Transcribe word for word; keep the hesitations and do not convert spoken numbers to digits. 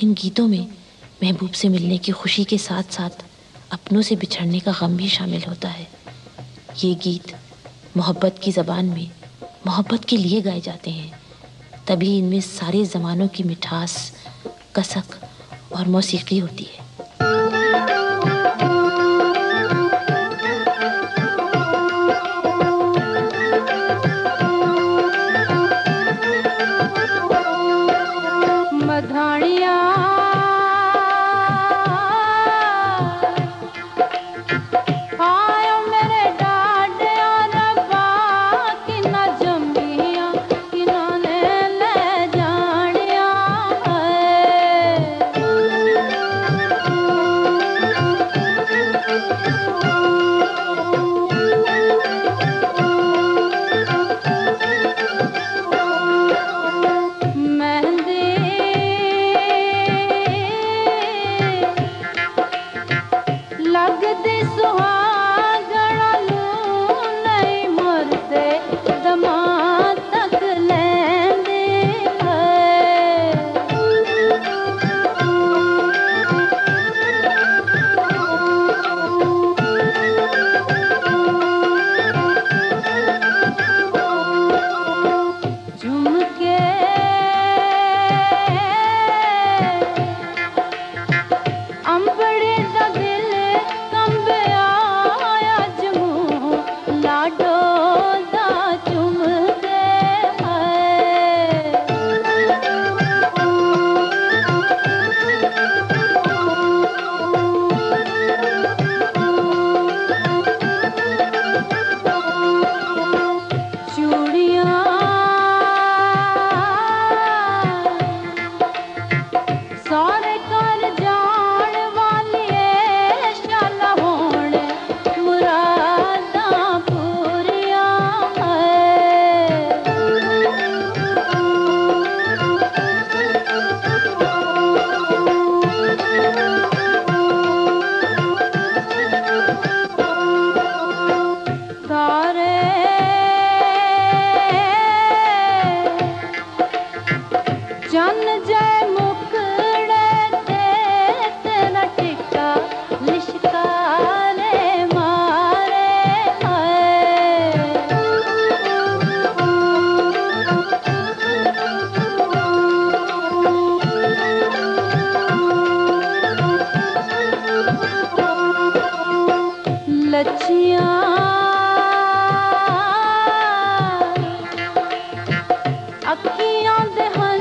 इन गीतों में महबूब से मिलने की खुशी के साथ साथ अपनों से बिछड़ने का गम भी शामिल होता है। ये गीत मोहब्बत की ज़बान में मोहब्बत के लिए गाए जाते हैं, तभी इनमें सारे ज़मानों की मिठास, कसक और मौसीकी होती है। अखियां दे